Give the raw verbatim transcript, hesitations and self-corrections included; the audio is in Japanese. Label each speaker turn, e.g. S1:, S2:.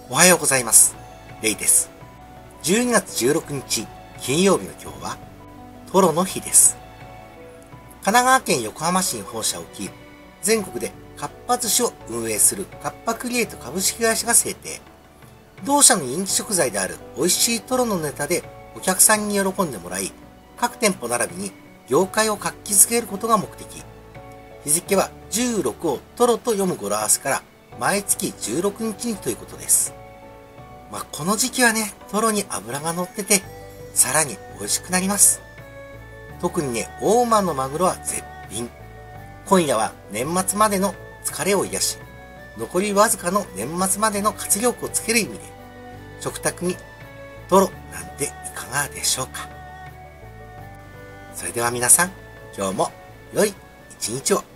S1: おはようございます。レイです。じゅうにがつじゅうろくにち金曜日の今日はトロの日です。神奈川県横浜市に本社を置き、全国でかっぱ寿司を運営するカッパクリエイト株式会社が制定。同社の人気食材である美味しいトロのネタでお客さんに喜んでもらい、各店舗並びに業界を活気づけることが目的。日付はじゅうろくをトロと読む語呂合わせから毎月じゅうろくにちにということです。まあ、この時期はね、トロに脂が乗ってて、さらに美味しくなります。特にね、大間のマグロは絶品。今夜は年末までの疲れを癒し、残りわずかの年末までの活力をつける意味で、食卓にトロなんていかがでしょうか。それでは皆さん、今日も良い一日を。